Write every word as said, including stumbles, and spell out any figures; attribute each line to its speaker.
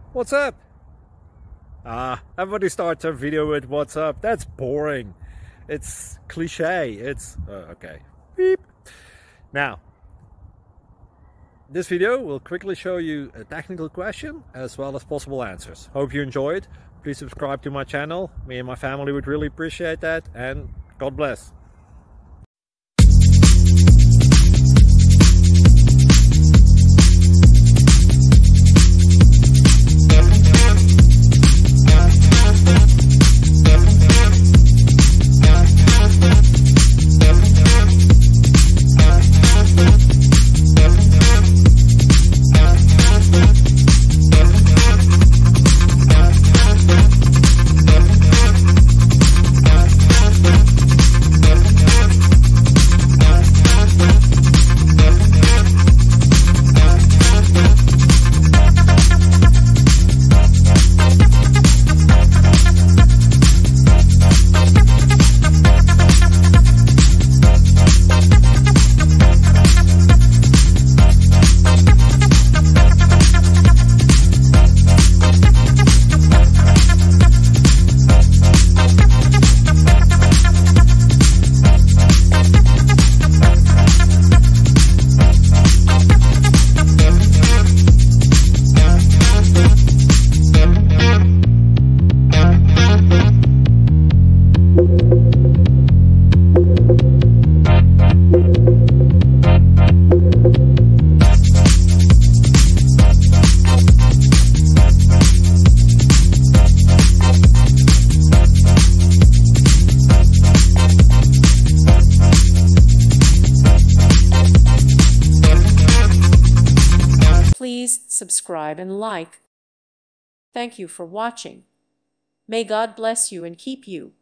Speaker 1: What's up? Ah, everybody starts their video with what's up. That's boring. It's cliche. It's uh, okay. Beep. Now, this video will quickly show you a technical question as well as possible answers. Hope you enjoyed. Please subscribe to my channel. Me and my family would really appreciate that, and God bless.
Speaker 2: Please subscribe and like. Thank you for watching. May God bless you and keep you.